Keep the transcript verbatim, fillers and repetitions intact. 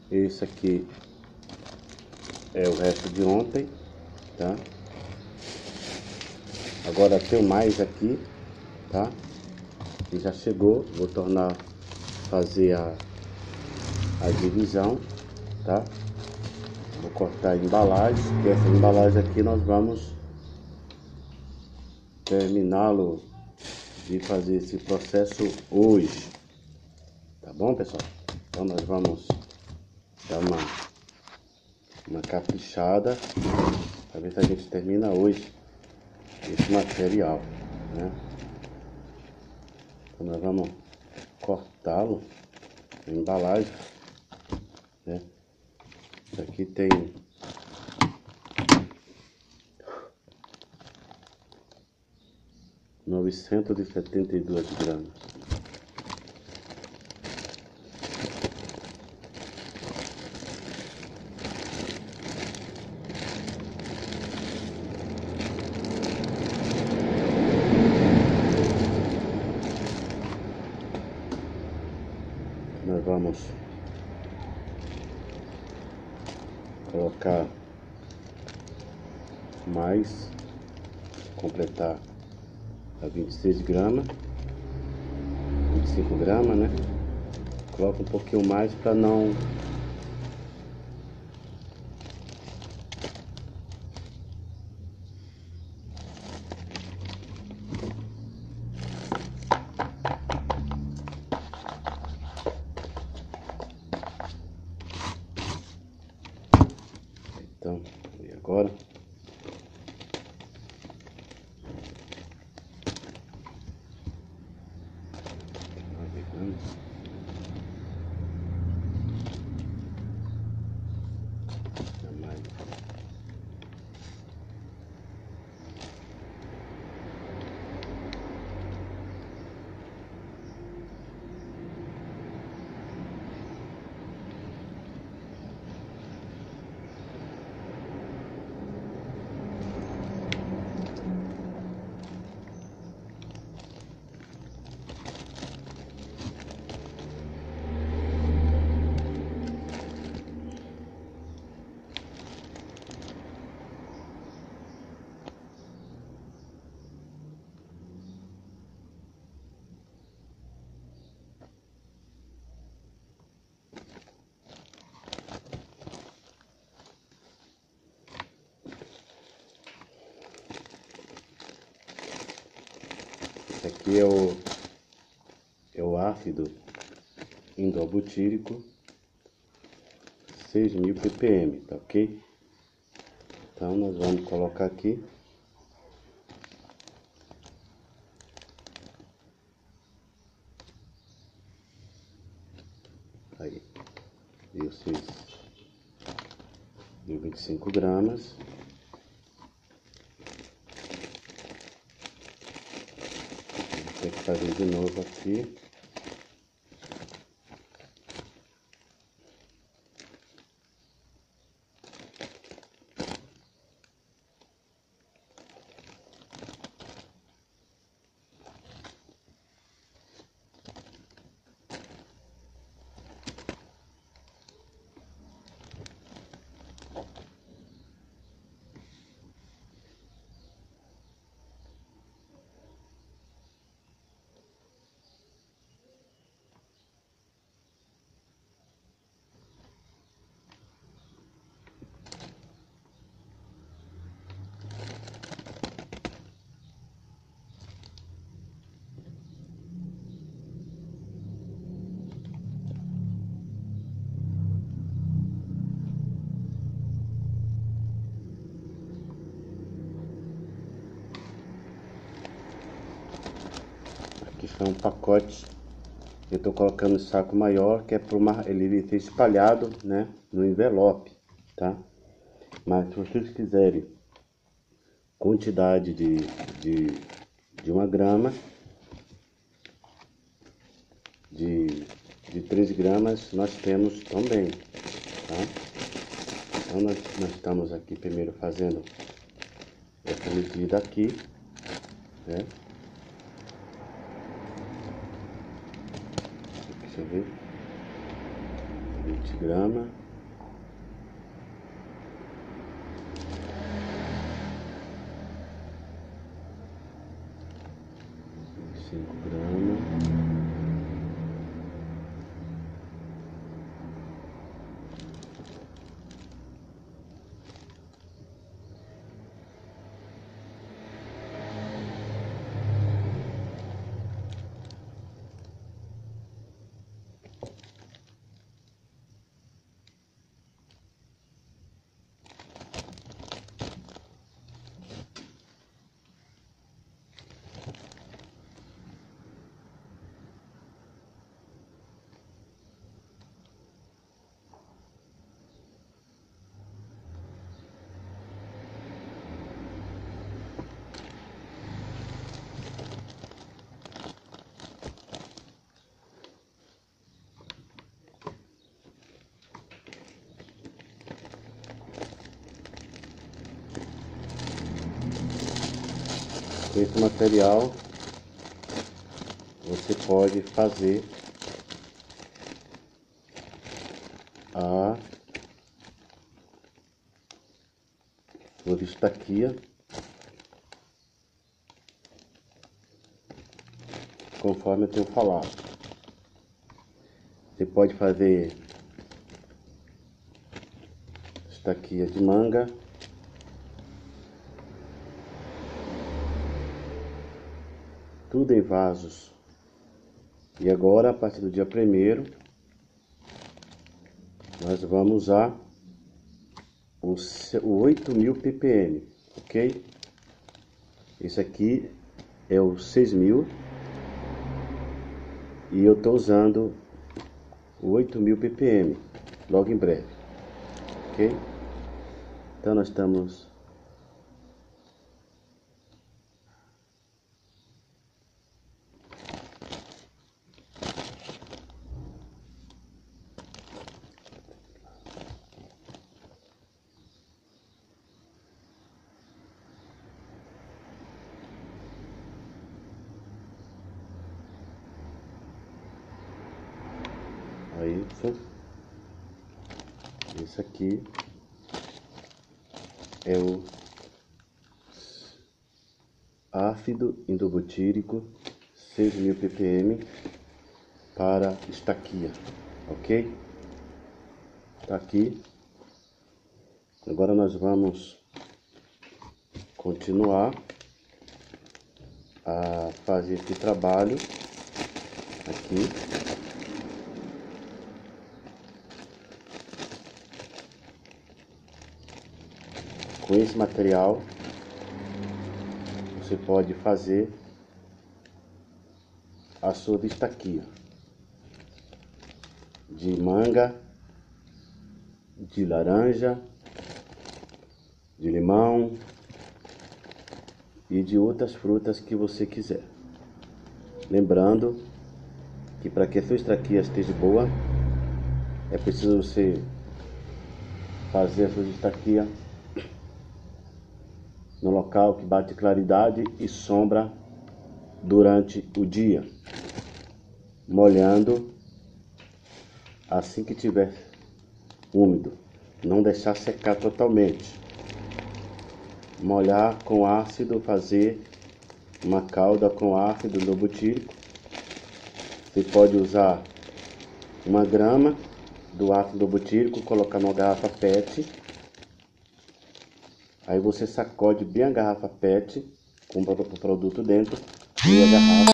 Esse aqui é o resto de ontem, tá? Agora tem mais aqui, tá? Que já chegou, vou tornar, fazer a, a divisão, tá? Vou cortar a embalagem, e essa embalagem aqui nós vamos terminá-lo de fazer esse processo hoje, tá bom, pessoal? Então nós vamos dar uma, uma caprichada para ver se a gente termina hoje esse material, né? Então nós vamos cortá-lo na embalagem, né? Isso aqui tem novecentos e setenta e dois gramas. Nós vamos colocar mais, completar a vinte e seis gramas, vinte e cinco gramas, né? Coloca um pouquinho mais para não então, e agora esse aqui é o é o ácido indobutírico seis mil ppm, tá ok? Então nós vamos colocar aqui. Aí, deu seis, deu vinte e cinco gramas. Vou ter que fazer de novo aqui. Aqui foi um pacote. Eu tô colocando o saco maior, que é para ele ser espalhado, né, no envelope, tá? Mas se vocês quiserem quantidade de, de, de uma grama, de, de três gramas, nós temos também, tá? Então nós, nós estamos aqui primeiro fazendo essa medida aqui, né? Deixa eu ver. vinte gramas. vinte e cinco gramas. Com esse material você pode fazer a sua estaquia conforme eu tenho falado. Você pode fazer estaquia de manga, tudo em vasos. E agora, a partir do dia primeiro, nós vamos usar o oito mil ppm, ok? Esse aqui é o seis mil e eu estou usando o oito mil ppm logo em breve, ok? Então nós estamos aí, esse aqui é o ácido endobutírico seis mil ppm para estaquia, ok? Tá aqui. Agora nós vamos continuar a fazer esse trabalho aqui. Com esse material você pode fazer a sua estaquia de manga, de laranja, de limão e de outras frutas que você quiser. Lembrando que para que a sua estaquia esteja boa, é preciso você fazer a sua estaquia no local que bate claridade e sombra durante o dia, molhando assim que tiver úmido, não deixar secar totalmente, molhar com ácido, fazer uma calda com ácido endobutírico. Você pode usar uma grama do ácido endobutírico, colocar numa garrafa pet. Aí você sacode bem a garrafa pet com o produto dentro e a garrafa